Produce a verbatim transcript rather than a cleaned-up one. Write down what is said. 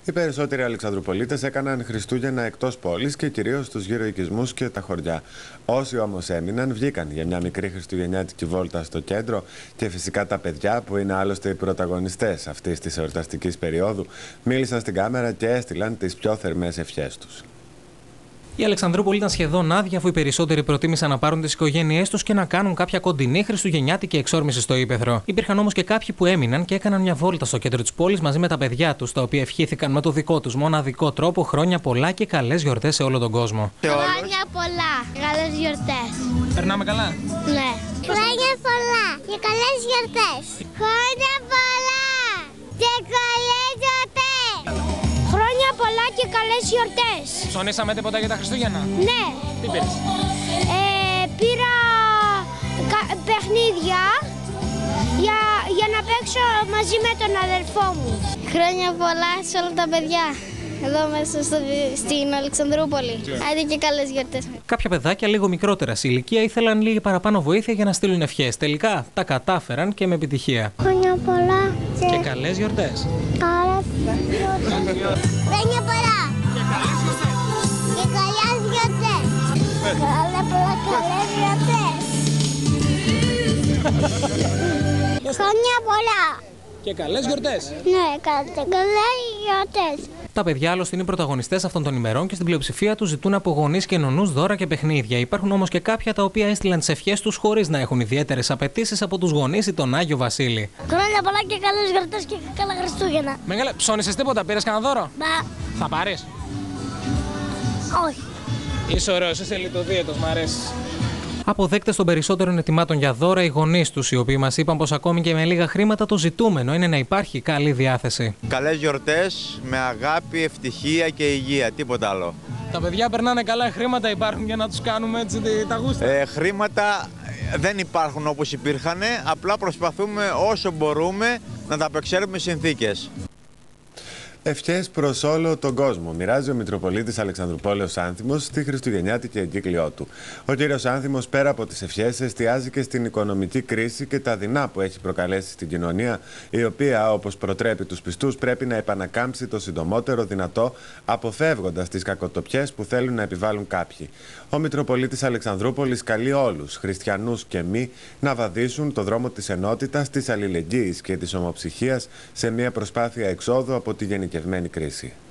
Οι περισσότεροι Αλεξανδρουπολίτες έκαναν Χριστούγεννα εκτός πόλης και κυρίως στους γύρω οικισμούς και τα χωριά. Όσοι όμως έμειναν, βγήκαν για μια μικρή χριστουγεννιάτικη βόλτα στο κέντρο και φυσικά τα παιδιά, που είναι άλλωστε οι πρωταγωνιστές αυτής της εορταστικής περίοδου, μίλησαν στην κάμερα και έστειλαν τις πιο θερμές ευχές τους. Η Αλεξανδρούπολη ήταν σχεδόν άδεια, αφού οι περισσότεροι προτίμησαν να πάρουν τις οικογένειές τους και να κάνουν κάποια κοντινή χριστουγεννιάτικη εξόρμηση στο ύπαιθρο. Υπήρχαν όμως και κάποιοι που έμειναν και έκαναν μια βόλτα στο κέντρο της πόλης μαζί με τα παιδιά τους, τα οποία ευχήθηκαν με το δικό τους μοναδικό τρόπο χρόνια πολλά και καλές γιορτές σε όλο τον κόσμο. Χρόνια πολλά, καλές γιορτές. Περνάμε καλά. Ναι. Χρόνια πολλά και καλές γιορτές. Χρόνια πολλά και καλές γιορτές. Χρόνια πολλά και καλές γιορτές. Ψωνίσαμε τίποτα για τα Χριστούγεννα? Ναι. Τι πήρες? Ε, πήρα παιχνίδια για, για να παίξω μαζί με τον αδελφό μου. Χρόνια πολλά σε όλα τα παιδιά εδώ μέσα στο, στην Αλεξανδρούπολη. Άντε και καλές γιορτές. Κάποια παιδάκια λίγο μικρότερα σε ηλικία ήθελαν λίγη παραπάνω βοήθεια για να στείλουν ευχές. Τελικά τα κατάφεραν και με επιτυχία. Χρόνια πολλά και, και καλές γιορτές. Καλές γιορτές. Χρόνια πολλά και καλές γιορτές. Και καλές γιορτές. Χρόνια πολλά, καλές γιορτές. Χρόνια πολλά και καλές γιορτές. Ναι, καλές γιορτές. Τα παιδιά άλλωστε είναι οι πρωταγωνιστές αυτών των ημερών και στην πλειοψηφία τους ζητούν από γονείς και νονούς δώρα και παιχνίδια. Υπάρχουν όμως και κάποια τα οποία έστειλαν τις ευχές τους χωρίς να έχουν ιδιαίτερες απαιτήσεις από τους γονείς ή τον Άγιο Βασίλη. Χρόνια πολλά και καλές γιορτές και καλά Χριστούγεννα. Μεγάλε, ψώνισες τίποτα, πήρες κανένα δώρο? Μπα. Θα πάρεις? Όχι. Είσαι ωραίος, είσαι λιτοδίαιτος, μ' αρέσεις. Αποδέκτες των περισσότερων ετοιμάτων για δώρα οι γονείς τους, οι οποίοι μας είπαν πως ακόμη και με λίγα χρήματα το ζητούμενο είναι να υπάρχει καλή διάθεση. Καλές γιορτές με αγάπη, ευτυχία και υγεία, τίποτα άλλο. Τα παιδιά περνάνε καλά, χρήματα υπάρχουν για να τους κάνουμε έτσι τα γούστα? Ε, χρήματα δεν υπάρχουν όπως υπήρχαν, απλά προσπαθούμε όσο μπορούμε να τα απεξέλθουμε συνθήκες. Ευχές προς όλο τον κόσμο μοιράζει ο Μητροπολίτης Αλεξανδρουπόλεως Άνθιμος στη χριστουγεννιάτικη εγκύκλιό του. Ο κύριος Άνθιμος, πέρα από τις ευχές, εστιάζει και στην οικονομική κρίση και τα δεινά που έχει προκαλέσει στην κοινωνία, η οποία, όπως προτρέπει τους πιστούς, πρέπει να επανακάμψει το συντομότερο δυνατό, αποφεύγοντας τις κακοτοπιές που θέλουν να επιβάλλουν κάποιοι. Ο Μητροπολίτης Αλεξανδρούπολης καλεί όλους, χριστιανούς και μη, να βαδίσουν το δρόμο της ενότητας, της αλληλεγγύης και της ομοψυχίας σε μια προσπάθεια εξόδου από τη γενικευμένη κρίση.